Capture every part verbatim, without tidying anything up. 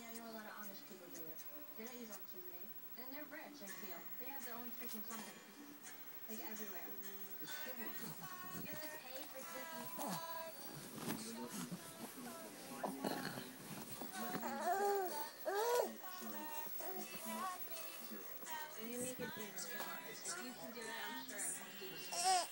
I know a lot of Amish people do it. They don't use electricity. And they're rich, I feel. They have their own freaking company. Like, everywhere. You have to pay for different... You make it really hard. If you can do it, I'm sure it won't be easy.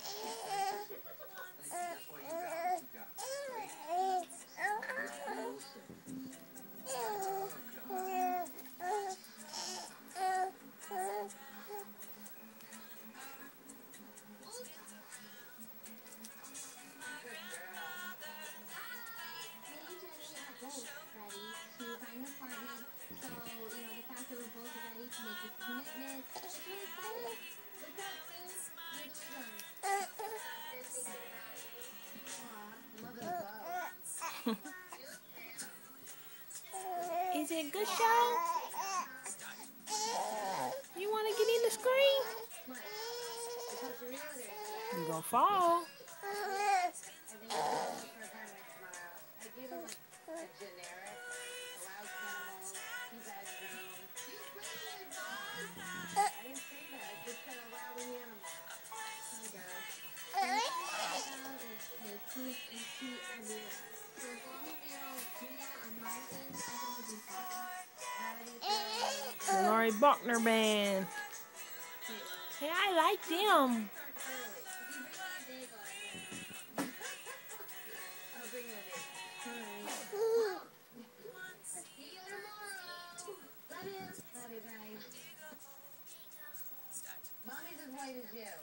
Is it a good show? You want to get in the screen? You're going to fall. The Laurie Berkner Band. Hey, I like them. Mommy's as white as you.